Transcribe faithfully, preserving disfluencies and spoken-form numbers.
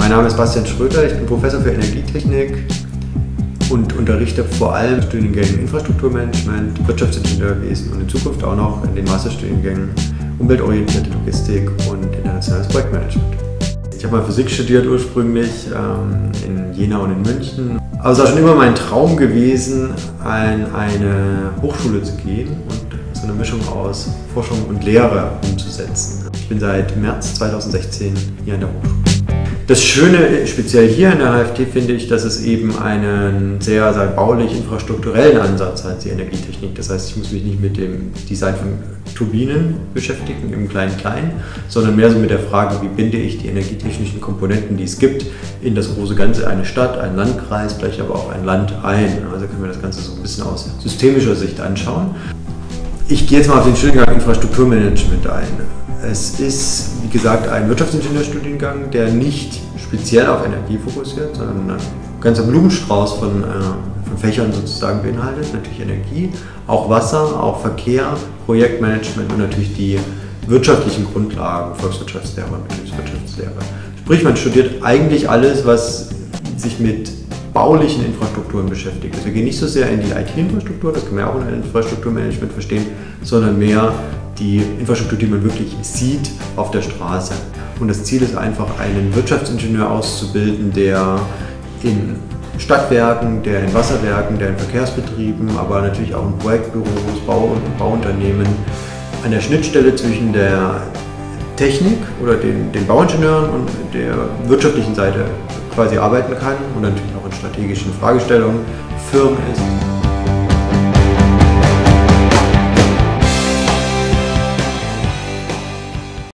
Mein Name ist Bastian Schröter, ich bin Professor für Energietechnik und unterrichte vor allem Studiengängen Infrastrukturmanagement, Wirtschaftsingenieurwesen und in Zukunft auch noch in den Masterstudiengängen Umweltorientierte Logistik und internationales Projektmanagement. Ich habe mal Physik studiert ursprünglich ähm, in Jena und in München. Aber es war schon immer mein Traum gewesen, an eine Hochschule zu gehen und so eine Mischung aus Forschung und Lehre umzusetzen. Ich bin seit März zweitausendsechzehn hier an der Hochschule. Das Schöne speziell hier in der H F T finde ich, dass es eben einen sehr, sehr baulich-infrastrukturellen Ansatz hat, die Energietechnik. Das heißt, ich muss mich nicht mit dem Design von Turbinen beschäftigen, im Klein-Klein, sondern mehr so mit der Frage, wie binde ich die energietechnischen Komponenten, die es gibt, in das große Ganze, eine Stadt, einen Landkreis, vielleicht aber auch ein Land ein. Also können wir das Ganze so ein bisschen aus systemischer Sicht anschauen. Ich gehe jetzt mal auf den Studiengang Infrastrukturmanagement ein. Es ist, wie gesagt, ein Wirtschaftsingenieurstudiengang, der nicht speziell auf Energie fokussiert, sondern ein ganzer Blumenstrauß von, äh, von Fächern sozusagen beinhaltet. Natürlich Energie, auch Wasser, auch Verkehr, Projektmanagement und natürlich die wirtschaftlichen Grundlagen, Volkswirtschaftslehre und Betriebswirtschaftslehre. Sprich, man studiert eigentlich alles, was sich mit baulichen Infrastrukturen beschäftigt. Also wir gehen nicht so sehr in die I T-Infrastruktur, das kann man ja auch in Infrastrukturmanagement verstehen, sondern mehr die Infrastruktur, die man wirklich sieht auf der Straße. Und das Ziel ist einfach, einen Wirtschaftsingenieur auszubilden, der in Stadtwerken, der in Wasserwerken, der in Verkehrsbetrieben, aber natürlich auch in Projektbüros, Bau- und Bauunternehmen an der Schnittstelle zwischen der Technik oder den, den Bauingenieuren und der wirtschaftlichen Seite quasi arbeiten kann und natürlich auch in strategischen Fragestellungen firm ist.